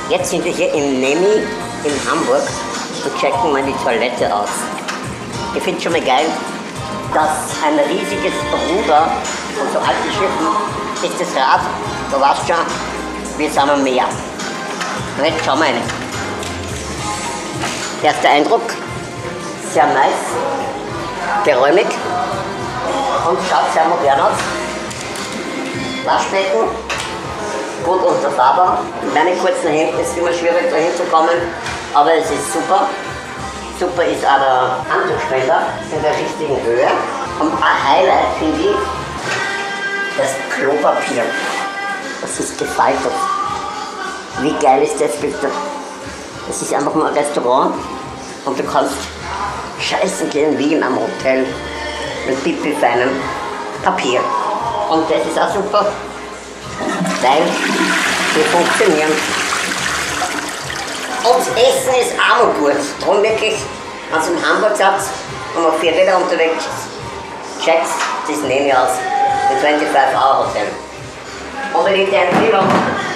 Jetzt sind wir hier in Neni in Hamburg und checken mal die Toilette aus. Ich finde es schon mal geil, dass ein riesiges Ruder von so alten Schiffen ist das Rad, du weißt schon, wir sind am Meer. Und jetzt schauen wir rein. Erster Eindruck, sehr nice, geräumig und schaut sehr modern aus. Waschbecken, gut unterfahrbar. Mit meinen kurzen Händen ist es immer schwierig da hinzukommen, aber es ist super. Super ist auch der Handtuchspender in der richtigen Höhe. Und ein Highlight finde ich das Klopapier. Das ist gefaltet. Wie geil ist das bitte? Das ist einfach nur ein Restaurant und du kannst scheißen gehen wie in einem Hotel mit pipi-feinem Papier. Und das ist auch super, weil die funktionieren. Und das Essen ist auch noch gut. Darum wirklich, wenn du in Hamburg seid und auf Fahrräder unterwegs checkt das Neni aus. Die 25h Hotel. Unbedingt die Empfehlung.